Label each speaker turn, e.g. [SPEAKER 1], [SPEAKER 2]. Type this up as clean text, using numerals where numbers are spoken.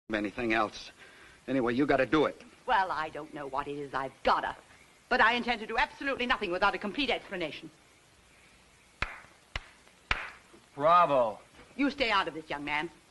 [SPEAKER 1] anything else. Anyway, you got to do it.
[SPEAKER 2] Well, I don't know what it is I've gotta. But I intend to do absolutely nothing without a complete explanation.
[SPEAKER 3] Bravo.
[SPEAKER 2] You stay out of this, young man.